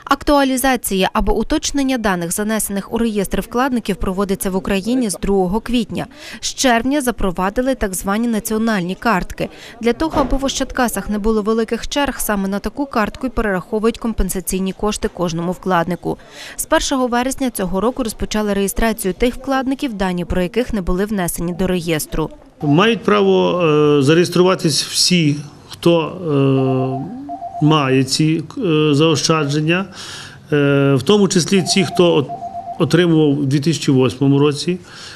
Актуалізація або уточнення даних, занесених у реєстр вкладників, проводиться в Україні з 2 квітня. З червня запровадили так звані національні картки. Для того, аби в Ощадкасах не було великих черг, саме на таку картку й перераховують компенсаційні кошти кожному вкладнику. З 1 вересня цього року розпочали реєстрацію тих вкладників, дані про яких не були внесені до реєстру. Мають право зареєструватись всі, хто має ці заощадження, в тому числі ті, хто отримував у 2008 році,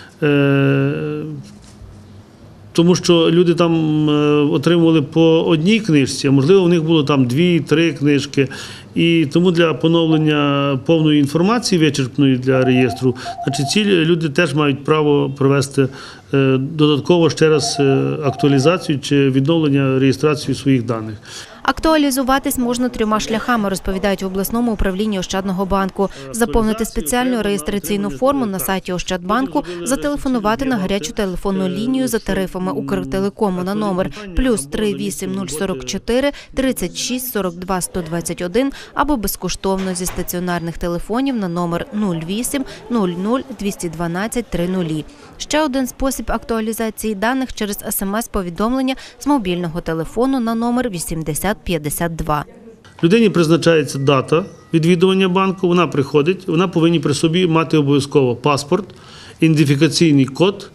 тому що люди там отримували по одній книжці, а можливо в них було там 2-3 книжки. І тому для поновлення повної інформації, вичерпної для реєстру, значить, ці люди теж мають право провести додатково ще раз актуалізацію чи відновлення реєстрації своїх даних. Актуалізуватись можна 3 шляхами, розповідають в обласному управлінні Ощадного банку. Заповнити спеціальну реєстраційну форму на сайті Ощадбанку, зателефонувати на гарячу телефонну лінію за тарифами Укртелекому на номер +3 8044 36 42 121 або безкоштовно зі стаціонарних телефонів на номер 08 00 212 30. Ще один спосіб актуалізації даних через СМС-повідомлення з мобільного телефону на номер 8052. Людині призначається дата відвідування банку, вона приходить, вона повинна при собі мати обов'язково паспорт, ідентифікаційний код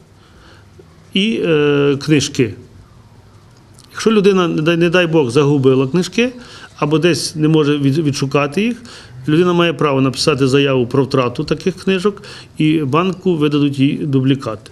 і книжки. Якщо людина, не дай Бог, загубила книжки або десь не може відшукати їх, людина має право написати заяву про втрату таких книжок і банку видадуть їй дублікати.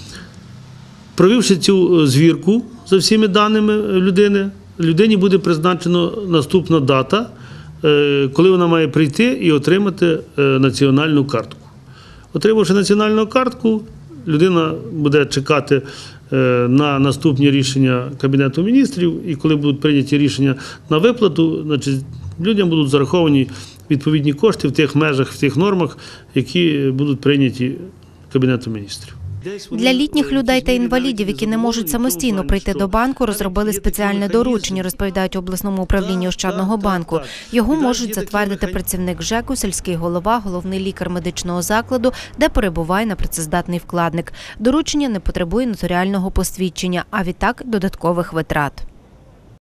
Провівши цю звірку за всіми даними людини, людині буде призначена наступна дата, коли вона має прийти і отримати національну картку. Отримавши національну картку, людина буде чекати на наступні рішення Кабінету міністрів, і коли будуть прийняті рішення на виплату, значить, людям будуть зараховані відповідні кошти в тих межах, в тих нормах, які будуть прийняті Кабінетом міністрів. Для літніх людей та інвалідів, які не можуть самостійно прийти до банку, розробили спеціальне доручення, розповідають в обласному управлінні Ощадного банку. Його можуть затвердити працівник ЖЕКу, сільський голова, головний лікар медичного закладу, де перебуває непрацездатний вкладник. Доручення не потребує нотаріального посвідчення, а відтак додаткових витрат.